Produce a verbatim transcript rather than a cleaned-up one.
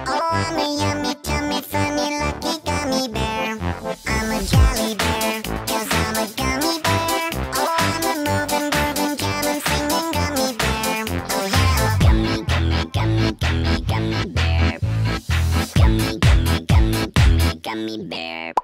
Oh, I'm a yummy, tummy, funny, lucky gummy bear. I'm a jolly bear, cause I'm a gummy bear. Oh, I'm a moving, grooving, jamming, singing gummy bear. Oh yeah, gummy, gummy, gummy, gummy, gummy bear. Gummy, gummy, gummy, gummy, gummy bear.